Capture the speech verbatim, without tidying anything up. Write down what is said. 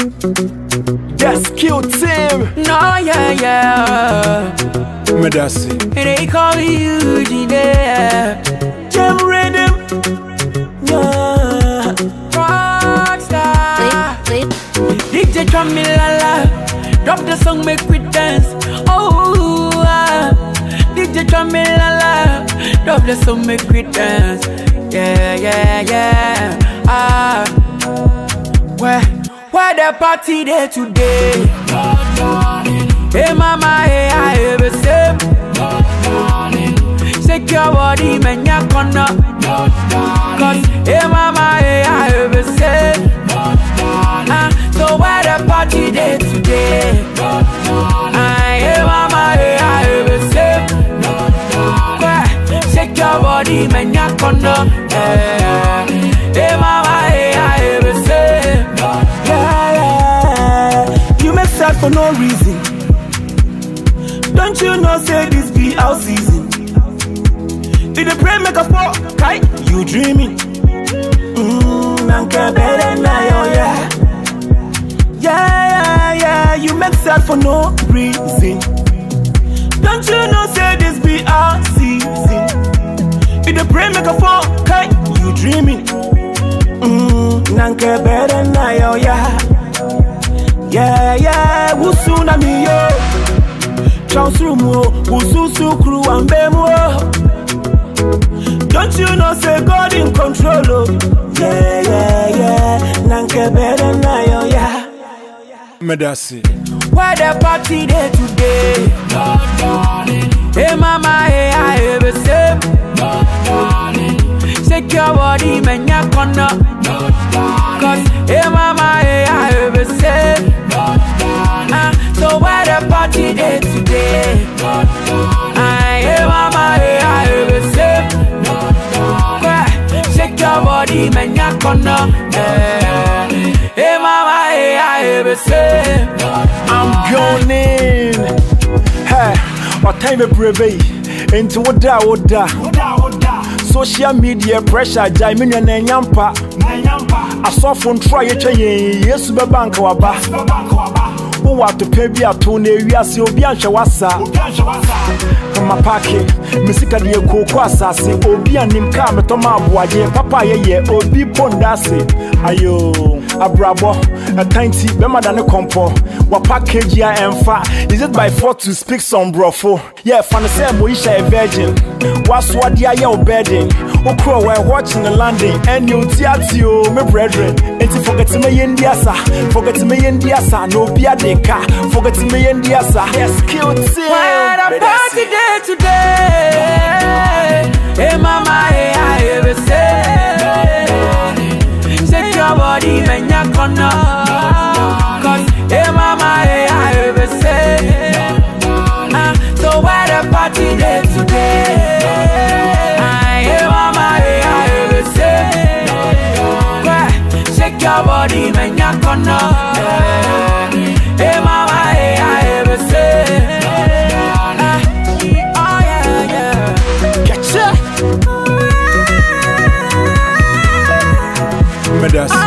That's cute team. No, yeah, yeah. Medasi. They call me Eugene. Jam rhythm. Yeah. Rockstar. D J Chamilala. Drop the song, make we dance. Oh, uh. D J Chamilala. Drop the song, make we dance. Yeah, yeah, yeah. Ah. Where, where the party there today? Hey mama, hey I ever say. Shake your body, man, ya corner. Cause hey mama, hey I ever say. uh, So where the party there today? uh, Hey mama, hey I ever say. Shake your body, man, ya corner. Yeah. Hey mama, hey I ever say. Yeah, yeah. You make sad for no reason. Don't you know say this be our season? Did the pray make a fall? Kai, you dreaming? Mmm, nanka better now, yeah. Yeah, yeah, yeah. You make sad for no reason. Don't you know say this be our season? Did the pray make a fall? Kai, you dreaming? Mmm, nanka better now, yeah. Yeah, yeah. Wusuna mi yo. Transrumo, Ususu crew and Bemo. Don't you know say God in control? Oh. Yeah, yeah, yeah. Nanke better now, yeah. Medasi. Where the party there today? Hey mama, hey I ever say. Shake your body, man, ya corner. Cause hey mama, hey I ever say. uh, So where the party there today? uh, Hey mama, hey I ever say. Shake your body, man, ya corner. Yeah. Hey mama, hey I ever say. I'm going in. Hey, what time a brave into Oda Oda. Social media pressure, Jaimini and Yampa. I saw from try a chain, yes, Bank Waba. Who want to pay me a tone, we are so Bianca Wassa. From my pocket, Missika de Coquasa, say, Obi and him come to my boy, Papa, ye, Obi Pondasi. Ayo, a brabo, a tiny, better than a compo. What package ya and fat? Is it by four to speak some brofo? Yeah, fan the same Moisha a virgin. What's what ya your bedding? Okro, we're watching the landing, and you tiatio, my brethren. And to forget me in Diasa, forget me in Diasa, no Bia de car, forget me in Diasa. Yes, cute. Where the party there today? Hey mama, hey I ever say. Shake your body, man, ya corner. Cause hey mama, hey I ever say. uh, So where the party there today? uh, Hey mama, hey I ever say. Shake your body, man, ya corner. Yeah. Hey mama, hey I ever say. uh, Oh yeah, yeah. Catch ya. Medasi.